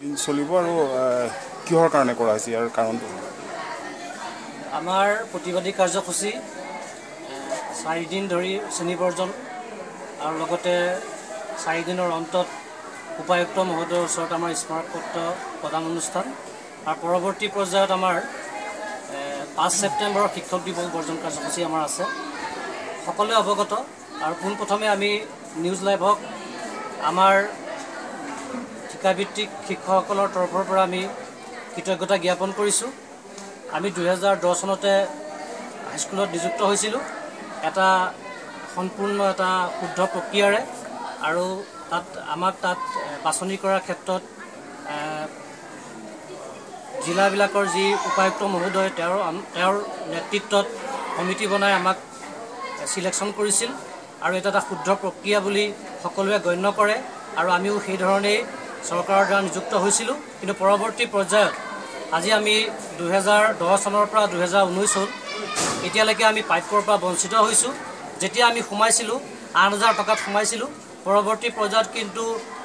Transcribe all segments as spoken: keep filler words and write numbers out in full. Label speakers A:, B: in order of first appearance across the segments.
A: চলিব আৰু কিহৰ কাৰণে কৰা হৈছে ইয়াৰ কাৰণটো
B: আমাৰ প্ৰতিবাদী কাৰ্যসূচী চাৰিদিন ধৰি শ্ৰেণীবৰ্জন আৰু লগতে চাৰিদিনৰ অন্তত উপায়ুক্ত মহোদয়ৰ ওচৰত আমাৰ স্মাৰকপত্ৰ প্ৰদান অনুষ্ঠান আৰু পৰৱৰ্তী পৰ্যায়ত আমাৰ পাঁচ ছেপ্টেম্বৰৰ শিক্ষক দিৱস বৰ্জন কাৰ্যসূচী আমাৰ আছে সকলোৱে অৱগত আৰু পোনপ্ৰথমে আমি নিউজ লাইভক আমাৰ ঠিকাভিত্তিক শিক্ষকসকলৰ তৰফৰ পৰা আমি কৃতজ্ঞতা জ্ঞাপন কৰিছোঁ আমি দুহেজাৰ দহ চনতে হাইস্কুলত নিযুক্ত হৈছিলোঁ এটা সম্পূৰ্ণ এটা শুদ্ধ প্ৰক্ৰিয়াৰে আৰু তাত আমাক তাত বাছনি কৰাৰ ক্ষেত্ৰত জিলাবিলাকৰ যি উপায়ুক্ত মহোদয় তেওঁৰ তেওঁৰ নেতৃত্বত সমিতি বনাই আমাক সিলেকশ্যন কৰিছিল আৰু এটা এটা শুদ্ধ প্ৰক্ৰিয়া বুলি সকলোৱে গণ্য কৰে আৰু আমিও সেই ধৰণেই চৰকাৰৰ দ্বাৰা নিযুক্ত হৈছিলোঁ কিন্তু পৰৱৰ্তী পৰ্যায়ত আজি আমি দুহেজাৰ দহ চনৰ পৰা দুহেজাৰ ঊনৈছ হ'ল এতিয়ালৈকে আমি প্ৰাপ্যৰ পৰা বঞ্চিত হৈছোঁ যেতিয়া আমি সোমাইছিলোঁ আঠ হাজাৰ টকাত সোমাইছিলোঁ পৰৱৰ্তী পৰ্যায়ত কিন্তু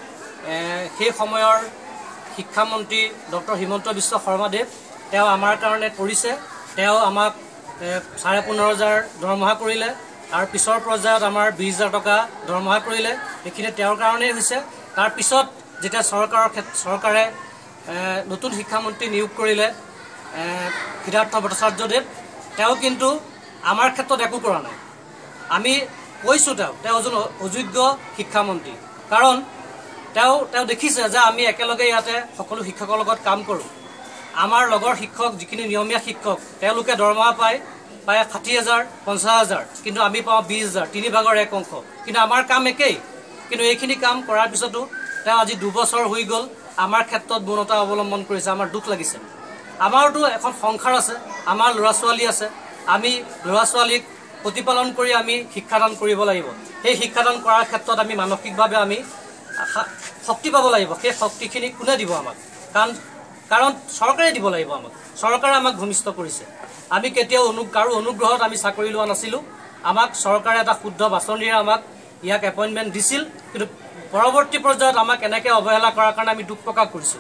B: সেই সময়ৰ শিক্ষামন্ত্ৰী ডক্টৰ হিমন্ত বিশ্ব শৰ্মাদেৱ তেওঁ আমাৰ কাৰণে কৰিছে তেওঁ আমাক চাৰে পোন্ধৰ হাজাৰ দৰমহা কৰিলে আৰু পিছৰ পৰ্যায়ত আমাৰ বিছ হাজাৰ টকা দৰমহা কৰিলে এইখিনি তেওঁৰ কাৰণেই হৈছে তাৰপিছত যেতিয়া চৰকাৰৰ চৰকাৰে নতুন শিক্ষামন্ত্ৰী নিয়োগ কৰিলে সিদ্ধাৰ্থ ভট্টাচাৰ্যদেৱ তেওঁ কিন্তু আমাৰ ক্ষেত্ৰত একো কৰা নাই আমি কৈছোঁ তেওঁ তেওঁ এজন অযোগ্য শিক্ষামন্ত্ৰী কাৰণ তেওঁ তেওঁ দেখিছে যে আমি একেলগে ইয়াতে সকলো শিক্ষকৰ লগত কাম কৰোঁ আমাৰ লগৰ শিক্ষক যিখিনি নিয়মীয়া শিক্ষক তেওঁলোকে দৰমহা পায় প্ৰায় ষাঠি হাজাৰ পঞ্চাছ হাজাৰ কিন্তু আমি পাওঁ বিছ হাজাৰ তিনি ভাগৰ এক অংশ কিন্তু আমাৰ কাম একেই কিন্তু এইখিনি কাম কৰাৰ পিছতো তেওঁ আজি দুবছৰ হৈ গ'ল আমাৰ ক্ষেত্ৰত মৌনতা অৱলম্বন কৰিছে আমাৰ দুখ লাগিছে আমাৰতো এখন সংসাৰ আছে আমাৰ ল'ৰা ছোৱালী আছে আমি ল'ৰা ছোৱালীক প্ৰতিপালন কৰি আমি শিক্ষাদান কৰিব লাগিব সেই শিক্ষাদান কৰাৰ ক্ষেত্ৰত আমি মানসিকভাৱে আমি শক্তি পাব লাগিব সেই শক্তিখিনি কোনে দিব আমাক কাৰণ কাৰণ চৰকাৰে দিব লাগিব আমাক চৰকাৰে আমাক ভূমিষ্ঠ কৰিছে আমি কেতিয়াও অনু কাৰো অনুগ্ৰহত আমি চাকৰি লোৱা নাছিলোঁ আমাক চৰকাৰে এটা শুদ্ধ বাছনিৰে আমাক ইয়াক এপইণ্টমেণ্ট দিছিল কিন্তু পৰৱৰ্তী পৰ্যায়ত আমাক এনেকৈ অৱহেলা কৰাৰ কাৰণে আমি দুখ প্ৰকাশ কৰিছোঁ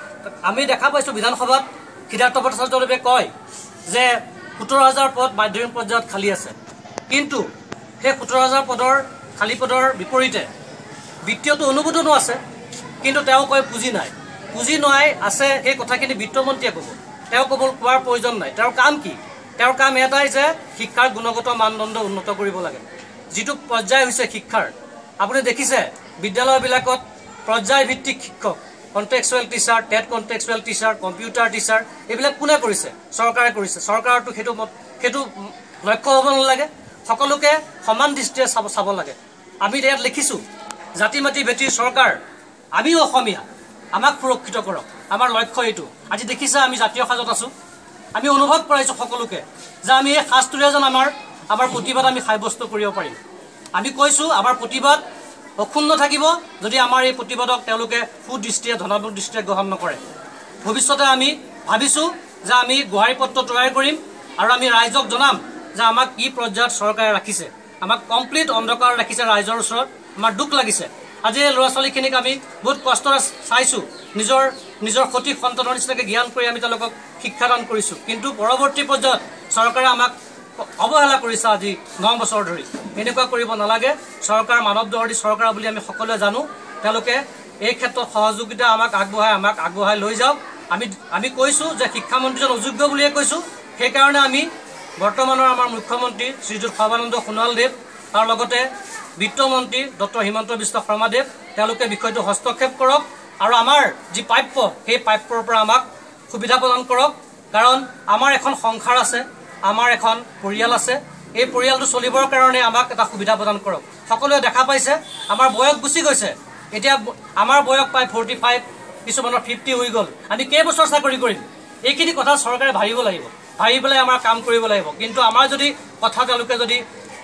B: আমি দেখা পাইছোঁ বিধানসভাত সিদ্ধাৰ্থ ভট্টাচাৰ্যদেৱে কয় যে সোতৰ হাজাৰ পদ মাধ্যমিক পৰ্যায়ত খালী আছে কিন্তু সেই সোতৰ হাজাৰ পদৰ খালী পদৰ বিপৰীতে বিত্তীয়টো অনুমোদনো আছে কিন্তু তেওঁ কয় পুঁজি নাই পুঁজি নাই আছে সেই কথাখিনি বিত্তমন্ত্ৰীয়ে ক'ব তেওঁ ক'ব কোৱাৰ প্ৰয়োজন নাই তেওঁৰ কাম কি তেওঁৰ কাম এটাই যে শিক্ষাৰ গুণগত মানদণ্ড উন্নত কৰিব লাগে যিটো পৰ্যায় হৈছে শিক্ষাৰ আপুনি দেখিছে বিদ্যালয়বিলাকত পৰ্যায়ভিত্তিক শিক্ষক contextual teacher TET contextual teacher computer teacher এইবিলাক কোনে কৰিছে চৰকাৰে কৰিছে চৰকাৰতো সেইটো সেইটো লক্ষ্য হ'ব নালাগে সকলোকে সমান দৃষ্টিৰে চাব চাব লাগে আমি ইয়াত লিখিছোঁ জাতি মাতি ভেটিৰ চৰকাৰ আমিও অসমীয়া আমাক সুৰক্ষিত কৰক আমাৰ লক্ষ্য এইটো আজি দেখিছে আমি জাতীয় সাজত আছোঁ আমি অনুভৱ কৰাইছোঁ সকলোকে যে আমি এই সাজটোৰে যেন আমাৰ আমাৰ প্ৰতিবাদ আমি সাব্যস্ত কৰিব পাৰিম আমি কৈছোঁ আমাৰ প্ৰতিবাদ অক্ষুণ্ণ থাকিব যদি আমাৰ এই প্ৰতিবাদক তেওঁলোকে সুদৃষ্টিৰে ধনাত্মক দৃষ্টিৰে গ্ৰহণ নকৰে ভৱিষ্যতে আমি ভাবিছোঁ যে আমি গুহাৰি পত্ৰ তৈয়াৰ কৰিম আৰু আমি ৰাইজক জনাম যে আমাক কি পৰ্যায়ত চৰকাৰে ৰাখিছে আমাক কমপ্লিট অন্ধকাৰ ৰাখিছে ৰাইজৰ ওচৰত আমাৰ দুখ লাগিছে আজি এই ল'ৰা ছোৱালীখিনিক আমি বহুত কষ্টৰে চাইছোঁ নিজৰ নিজৰ সঠিক সন্তানৰ নিচিনাকৈ জ্ঞান কৰি আমি তেওঁলোকক শিক্ষাদান কৰিছোঁ কিন্তু পৰৱৰ্তী পৰ্যায়ত চৰকাৰে আমাক অৱহেলা কৰিছে আজি ন বছৰ ধৰি এনেকুৱা কৰিব নালাগে চৰকাৰ মানৱ দৰদী চৰকাৰ বুলি আমি সকলোৱে জানো তেওঁলোকে এই ক্ষেত্ৰত সহযোগিতা আমাক আগবঢ়াই আমাক আগবঢ়াই লৈ যাওক আমি আমি কৈছোঁ যে শিক্ষামন্ত্ৰীজন অযোগ্য বুলিয়ে কৈছোঁ সেইকাৰণে আমি বৰ্তমানৰ আমাৰ মুখ্যমন্ত্ৰী শ্ৰীযুত সৰ্বানন্দ সোণোৱালদেৱ তাৰ লগতে বিত্তমন্ত্ৰী ডক্টৰ হিমন্ত বিশ্ব শৰ্মাদেৱ তেওঁলোকে বিষয়টো হস্তক্ষেপ কৰক আৰু আমাৰ যি প্ৰাপ্য সেই প্ৰাপ্যৰ পৰা আমাক সুবিধা প্ৰদান কৰক কাৰণ আমাৰ এখন সংসাৰ আছে আমাৰ এখন পৰিয়াল আছে এই পৰিয়ালটো চলিবৰ কাৰণে আমাক এটা সুবিধা প্ৰদান কৰক সকলোৱে দেখা পাইছে আমাৰ বয়স গুচি গৈছে এতিয়া আমাৰ বয়স প্ৰায় ফৰ্টি ফাইভ কিছুমানৰ ফিফটি হৈ গ'ল আমি কেইবছৰ চাকৰি কৰিম এইখিনি কথা চৰকাৰে ভাবিব লাগিব ভাবি পেলাই আমাৰ কাম কৰিব লাগিব কিন্তু আমাৰ যদি কথা তেওঁলোকে যদি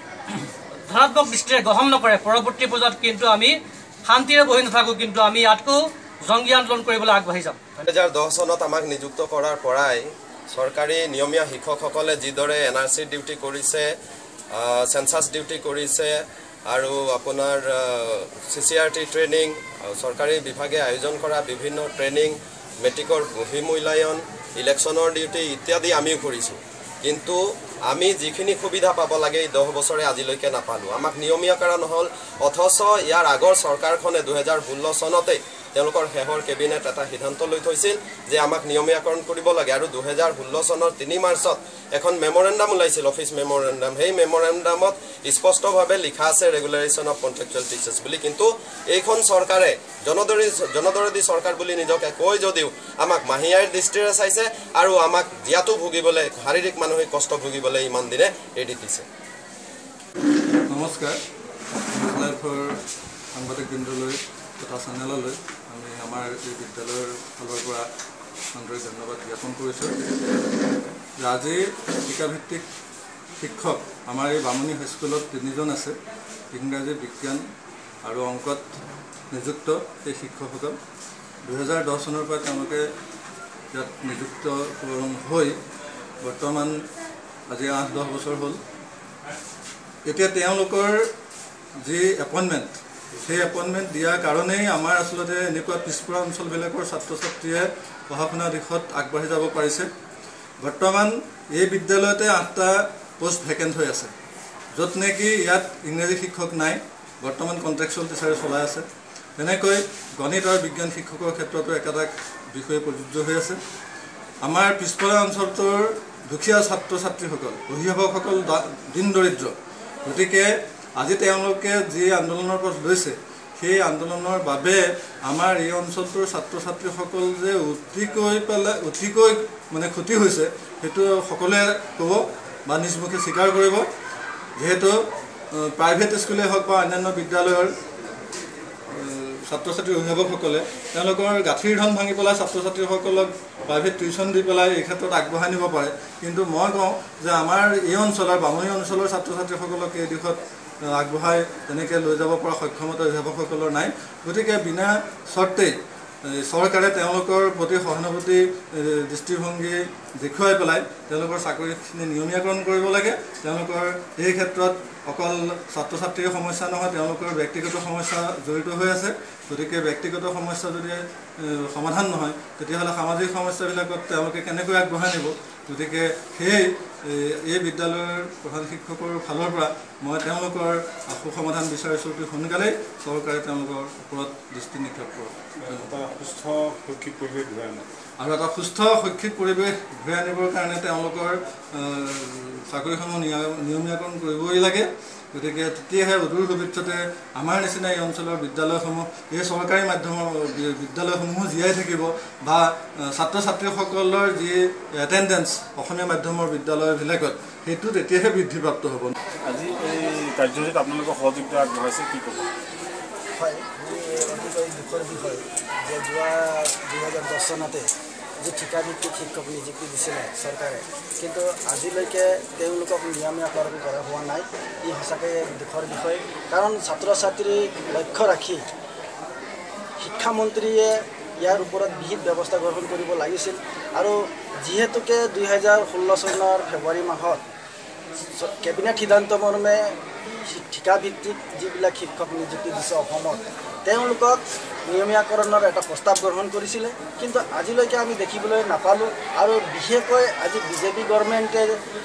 B: ধনাত্মক দৃষ্টিৰে গ্ৰহণ নকৰে পৰৱৰ্তী পৰ্যায়ত কিন্তু আমি শান্তিৰে বহি নাথাকোঁ কিন্তু আমি ইয়াতকৈ জংগী আন্দোলন কৰিবলৈ আগবাঢ়ি যাম
C: দুহেজাৰ দহ চনত আমাক নিযুক্ত কৰাৰ পৰাই চৰকাৰী নিয়মীয়া শিক্ষকসকলে যিদৰে এন আৰ চি ডিউটি কৰিছে সেন্সাছ ডিউটি কৰিছে আৰু আপোনাৰ C C R T training চৰকাৰী বিভাগে আয়োজন কৰা বিভিন্ন ট্ৰেইনিং, মেট্ৰিকৰ বহি মূল্যায়ন, ইলেকশ্যনৰ ডিউটি ইত্যাদি আমিও কৰিছোঁ। কিন্তু আমি যিখিনি সুবিধা পাব লাগে এই দহ বছৰে আজিলৈকে নাপালোঁ। আমাক নিয়মীয়াকৰণ হ'ল, অথচ ইয়াৰ আগৰ চৰকাৰখনে দুহেজাৰ ষোল্ল চনতে তেওঁলোকৰ শেহৰ কেবিনেট এটা সিদ্ধান্ত লৈ থৈছিল যে আমাক নিয়মীয়াকৰণ কৰিব লাগে। আৰু দুহেজাৰ ষোল্ল চনৰ তিনি মাৰ্চত এখন মেমৰেণ্ডাম ওলাইছিল, অফিচ মেমৰেণ্ডাম। সেই মেমৰেণ্ডামত স্পষ্টভাৱে লিখা আছে ৰেগুলাৰাইজেশ্যন অফ কণ্ট্ৰেকচুৱেল টিচাৰ্ছ বুলি। কিন্তু এইখন চৰকাৰে জনদৰী জনদৰদী চৰকাৰ বুলি নিজকে কয় যদিও আমাক মাহিয়াৰ দৃষ্টিৰে চাইছে আৰু আমাক জীয়াতো ভুগিবলৈ, শাৰীৰিক মানসিক কষ্ট ভুগিবলৈ ইমান দিনে এৰি দিছে।
D: নমস্কাৰ, লাইফৰ সাংবাদিক কেন্দ্ৰলৈ তথা চেনেললৈ আমি আমাৰ এই বিদ্যালয়ৰ ফালৰ পৰা আন্তৰিক ধন্যবাদ জ্ঞাপন কৰিছোঁ। আজি শিক্ষাভিত্তিক শিক্ষক আমাৰ এই বামুণী হাইস্কুলত তিনিজন আছে। ইংৰাজী, বিজ্ঞান আৰু অংকত নিযুক্ত এই শিক্ষকসকল দুহেজাৰ দহ চনৰ পৰা তেওঁলোকে ইয়াত নিযুক্ত হৈ বৰ্তমান আজি আঠ দহ বছৰ হ'ল। এতিয়া তেওঁলোকৰ যি এপইণ্টমেণ্ট, সেই এপইণ্টমেণ্ট দিয়াৰ কাৰণেই আমাৰ আচলতে এনেকুৱা পিছপৰা অঞ্চলবিলাকৰ ছাত্ৰ ছাত্ৰীয়ে পঢ়া শুনা দিশত আগবাঢ়ি যাব পাৰিছে। বৰ্তমান এই বিদ্যালয়তে আঠটা পোষ্ট ভেকেণ্ট হৈ আছে, য'ত নেকি ইয়াত ইংৰাজী শিক্ষক নাই, বৰ্তমান কণ্ট্ৰেকচুৱেল টিচাৰে চলাই আছে। তেনেকৈ গণিত আৰু বিজ্ঞান শিক্ষকৰ ক্ষেত্ৰতো একেটা বিষয়ে প্ৰযোজ্য হৈ আছে। আমাৰ পিছপৰা অঞ্চলটোৰ দুখীয়া ছাত্ৰ ছাত্ৰীসকল, অভিভাৱকসকল দিন দৰিদ্ৰ। গতিকে আজি তেওঁলোকে যি আন্দোলনৰ পথ লৈছে, সেই আন্দোলনৰ বাবে আমাৰ এই অঞ্চলটোৰ ছাত্ৰ ছাত্ৰীসকল যে অতিকৈ পেলাই অতিকৈ মানে ক্ষতি হৈছে সেইটো সকলোৱে ক'ব বা নিজমুখে স্বীকাৰ কৰিব। যিহেতু প্ৰাইভেট স্কুলেই হওক বা অন্যান্য বিদ্যালয়ৰ ছাত্ৰ ছাত্ৰীৰ অভিভাৱকসকলে তেওঁলোকৰ গাঁঠিৰ ধন ভাঙি পেলাই ছাত্ৰ ছাত্ৰীসকলক প্ৰাইভেট টিউশ্যন দি পেলাই এই ক্ষেত্ৰত আগবঢ়াই নিব পাৰে। কিন্তু মই কওঁ যে আমাৰ এই অঞ্চলৰ বামুণী অঞ্চলৰ ছাত্ৰ ছাত্ৰীসকলক এই দিশত আগবঢ়াই তেনেকৈ লৈ যাব পৰা সক্ষমতা অভিভাৱকসকলৰ নাই। গতিকে বিনা চৰ্তেই চৰকাৰে তেওঁলোকৰ প্ৰতি সহানুভূতি দৃষ্টিভংগী দেখুৱাই পেলাই তেওঁলোকৰ চাকৰিখিনি নিয়মীয়াকৰণ কৰিব লাগে। তেওঁলোকৰ এই ক্ষেত্ৰত অকল ছাত্ৰ ছাত্ৰীৰ সমস্যা নহয়, তেওঁলোকৰ ব্যক্তিগত সমস্যা জড়িত হৈ আছে। গতিকে ব্যক্তিগত সমস্যা যদি সমাধান নহয়, তেতিয়াহ'লে সামাজিক সমস্যাবিলাকত তেওঁলোকে কেনেকৈ আগবঢ়াই নিব। গতিকে সেই এই বিদ্যালয়ৰ প্ৰধান শিক্ষকৰ ফালৰ পৰা মই তেওঁলোকৰ আশু সমাধান বিচাৰিছোঁ অতি সোনকালেই চৰকাৰে তেওঁলোকৰ ওপৰত দৃষ্টি নিক্ষেপ কৰক।
A: সুস্থ শৈক্ষিক পৰিৱেশ ঘূৰাই আনক
D: আৰু এটা সুস্থ শৈক্ষিক পৰিৱেশ ঘূৰাই আনিবৰ কাৰণে তেওঁলোকৰ চাকৰিসমূহ নিয়মীয়াকৰণ কৰিবই লাগে। গতিকে তেতিয়াহে অদূৰ ভৱিষ্যতে আমাৰ নিচিনা এই অঞ্চলৰ বিদ্যালয়সমূহ, এই চৰকাৰী মাধ্যমৰ বিদ্যালয়সমূহো জীয়াই থাকিব বা ছাত্ৰ ছাত্ৰীসকলৰ যি এটেণ্ডেঞ্চ অসমীয়া মাধ্যমৰ বিদ্যালয়বিলাকত সেইটো তেতিয়াহে বৃদ্ধিপ্ৰাপ্ত হ'ব।
A: আজি এই কাৰ্যসূচীত আপোনালোকৰ সহযোগিতা আগবঢ়াইছে, কি ক'ব?
E: হয়, অতিকৈ দুখৰ বিষয় যে যোৱা দুহেজাৰ দহ চনতে যি ঠিকাভিত্তিক শিক্ষক নিযুক্তি দিছিলে চৰকাৰে, কিন্তু আজিলৈকে তেওঁলোকক নিয়মীয়াকৰণ কৰা হোৱা নাই। ই সঁচাকৈ দুখৰ বিষয়। কাৰণ ছাত্ৰ ছাত্ৰীক লক্ষ্য ৰাখি শিক্ষামন্ত্ৰীয়ে ইয়াৰ ওপৰত বিহিত ব্যৱস্থা গ্ৰহণ কৰিব লাগিছিল। আৰু যিহেতুকে দুহেজাৰ ষোল্ল চনৰ ফেব্ৰুৱাৰী মাহত কেবিনেট সিদ্ধান্ত মৰ্মে ঠিকাভিত্তিক যিবিলাক শিক্ষক নিযুক্তি দিছে অসমত, তেওঁলোকক নিয়মীয়াকৰণৰ এটা প্ৰস্তাৱ গ্ৰহণ কৰিছিলে, কিন্তু আজিলৈকে আমি দেখিবলৈ নাপালোঁ। আৰু বিশেষকৈ আজি বিজেপি গভৰ্ণমেণ্টে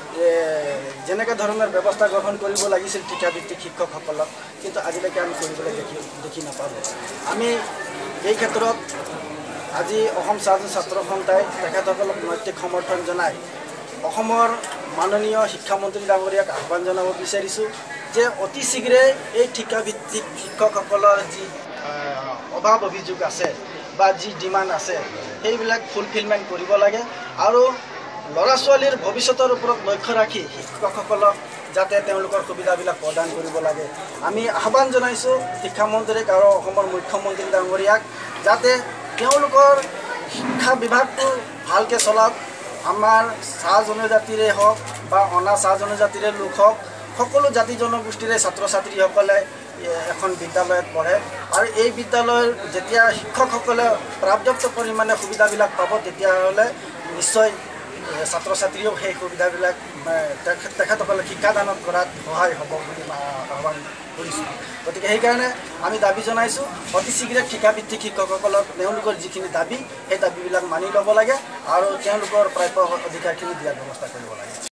E: যেনেকৈ ধৰণৰ ব্যৱস্থা গ্ৰহণ কৰিব লাগিছিল ঠিকাভিত্তিক শিক্ষকসকলক, কিন্তু আজিলৈকে আমি কৰিবলৈ দেখি দেখি নাপালোঁ। আমি এই ক্ষেত্ৰত আজি অসম ছাত্ৰ সন্থাই তেখেতসকলক নৈতিক সমৰ্থন জনাই অসমৰ মাননীয় শিক্ষামন্ত্ৰী ডাঙৰীয়াক আহ্বান জনাব বিচাৰিছোঁ যে অতি শীঘ্ৰে এই ঠিকাভিত্তিক শিক্ষকসকলৰ যি অভাৱ অভিযোগ আছে বা যি ডিমাণ্ড আছে সেইবিলাক ফুলফিলমেণ্ট কৰিব লাগে। আৰু ল'ৰা ছোৱালীৰ ভৱিষ্যতৰ ওপৰত লক্ষ্য ৰাখি শিক্ষকসকলক যাতে তেওঁলোকৰ সুবিধাবিলাক প্ৰদান কৰিব লাগে। আমি আহ্বান জনাইছোঁ শিক্ষামন্ত্ৰীক আৰু অসমৰ মুখ্যমন্ত্ৰী ডাঙৰীয়াক যাতে তেওঁলোকৰ শিক্ষা বিভাগটো ভালকৈ চলাওক। আমাৰ চাহ জনজাতিৰে হওক বা অনা চাহ জনজাতিৰে লোক হওক, সকলো জাতি জনগোষ্ঠীৰে ছাত্ৰ ছাত্ৰীসকলে এখন বিদ্যালয়ত পঢ়ে। আৰু এই বিদ্যালয়ৰ যেতিয়া শিক্ষকসকলে পৰ্যাপ্ত পৰিমাণে সুবিধাবিলাক পাব, তেতিয়াহ'লে নিশ্চয় ছাত্ৰ ছাত্ৰীয়েও সেই সুবিধাবিলাক তেখেতসকলে শিক্ষাদানত কৰাত সহায় হ'ব বুলি আহ্বান কৰিছোঁ। গতিকে সেইকাৰণে আমি দাবী জনাইছোঁ অতি শীঘ্ৰে ঠিকাভিত্তিক শিক্ষকসকলক তেওঁলোকৰ যিখিনি দাবী সেই দাবীবিলাক মানি ল'ব লাগে আৰু তেওঁলোকৰ প্ৰাপ্য অধিকাৰখিনি দিয়াৰ ব্যৱস্থা কৰিব লাগে।